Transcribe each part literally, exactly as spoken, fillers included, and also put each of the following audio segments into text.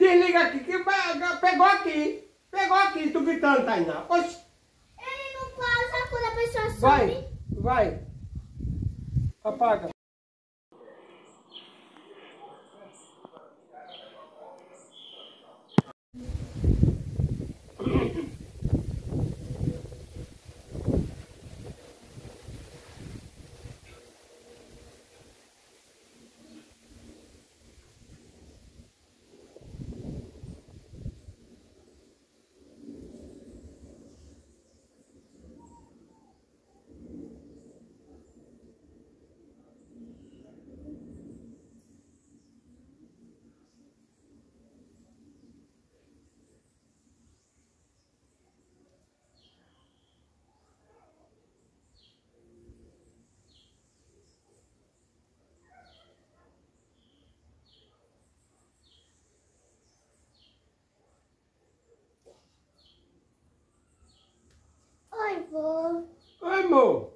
desliga aqui, que pegou aqui. Pegou aqui, tu gritando, Tainá. Oxi. Ele não pausa quando a pessoa sobe. Vai, vai. Apaga. Oi, vô. Oi, amor.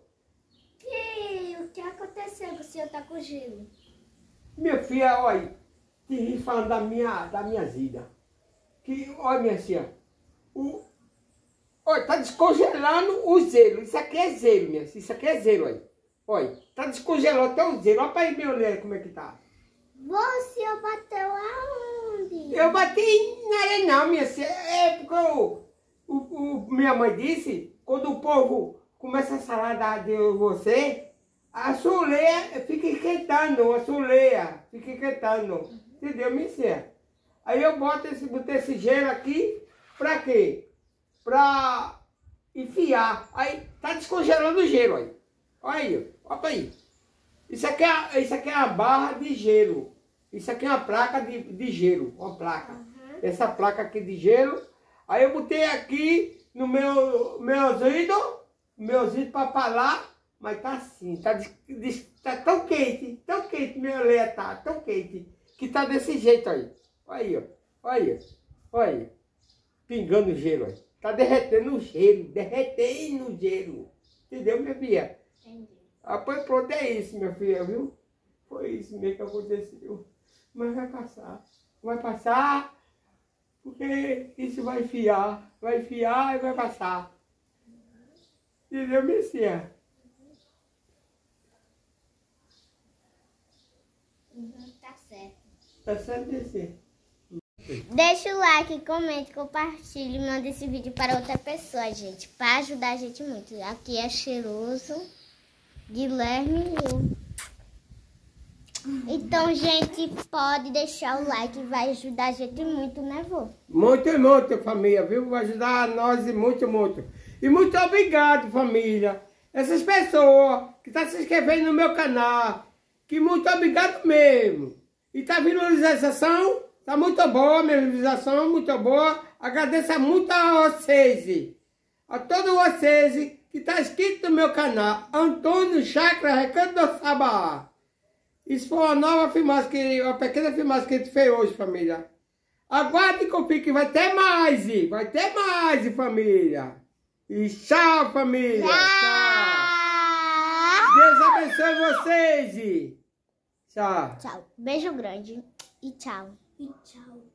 E o que aconteceu que o senhor tá com gelo? Minha filha, olha, te ri falando da minha, da minha vida. Que, olha, minha filha, o, olha, tá descongelando o zelo. Isso aqui é zelo, minha filha. Isso aqui é zelo, olha. Olha, tá descongelando até o zelo. Olha pra aí, meu olhar como é que tá. Você bateu aonde? Eu bati na areia não, minha filha. É porque o, o, o, minha mãe disse, quando o povo começa a falar de você, a soleia fica esquentando, a soleia fica esquentando. Entendeu, minha filha? Aí eu boto esse, botei esse gelo aqui, pra quê? Pra enfiar. Aí tá descongelando o gelo aí. Olha aí, olha aí. Isso aqui é, isso aqui é uma barra de gelo. Isso aqui é uma placa de, de gelo, uma placa. Uhum. Essa placa aqui de gelo. Aí eu botei aqui no meu, meus ídolos, meus ídolos para falar, mas tá assim, tá, tá tão quente, tão quente, meu leia tá, tão quente, que tá desse jeito aí. Olha aí, ó, olha aí, olha aí, pingando gelo aí. Tá derretendo o gelo, derretendo o gelo. Entendeu, minha filha? Entendi. Ah, pois pronto, é isso, minha filha, viu? Foi isso mesmo que aconteceu. Mas vai passar, vai passar. Porque isso vai enfiar, vai enfiar e vai passar. Entendeu, minha filha? Uhum, tá certo. Tá certo, minha filha? Deixa o like, comente, compartilhe e manda esse vídeo para outra pessoa, gente. Para ajudar a gente muito. Aqui é Cheiroso, Guilherme e eu. Então, gente, pode deixar o like, vai ajudar a gente muito, né, vô? Muito, muito, família, viu? Vai ajudar nós muito, muito. E muito obrigado, família. Essas pessoas que estão se inscrevendo no meu canal. Que muito obrigado mesmo. E tá vindo a visualização? Tá muito boa, minha visualização, muito boa. Agradeço muito a vocês. A todos vocês que estão inscritos no meu canal. Antônio Chakra, Recanto do Sabá. Isso foi uma nova filmagem, que, uma pequena filmagem que a gente fez hoje, família. Aguarde e confie que vai ter mais, vai ter mais, família. E tchau, família. Tchau. tchau. Deus abençoe vocês. Tchau. Tchau. Beijo grande e tchau. E tchau.